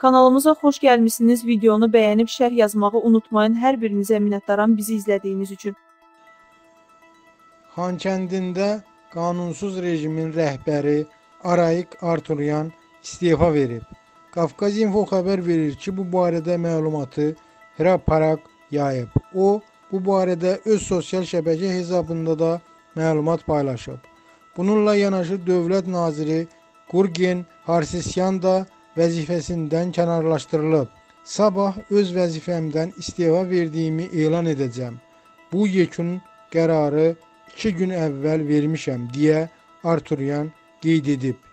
Kanalımıza xoş gəlmişsiniz. Videonu bəyənib şərh yazmağı unutmayın. Hər birinizə minnətdaram bizi izlədiyiniz üçün. Xankəndində qanunsuz rejimin rəhbəri Arayik Arturyan istefa verib. Qafqaz Info xəbər verir ki, bu barədə məlumatı Hraparak yayıb. O, bu barədə öz sosial şəbəkə hesabında da məlumat paylaşıb. Bununla yanaşı Dövlət Naziri Gurgen Harsisyan da vəzifəsindən kənarlaşdırılıb. Sabah öz vəzifəmdən istefa verdiyimi elan edəcəm. Bu yekun qərarı 2 gün əvvəl vermişəm deyə Arturyan qeyd edib.